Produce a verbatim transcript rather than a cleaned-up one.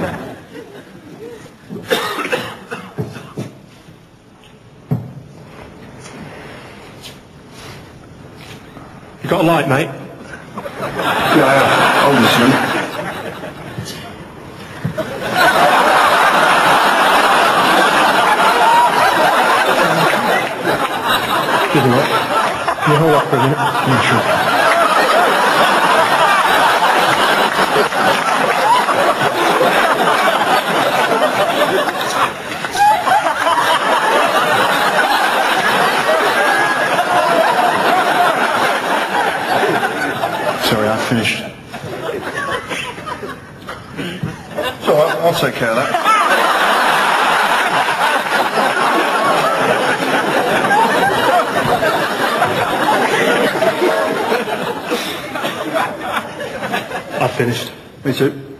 You got a light, mate? Yeah, I have. I'll listen. Excuse me, mate. Can you hold up for a minute? Yeah, sure. Sorry, I finished. It's all right, I'll take care of that. I finished. Me too.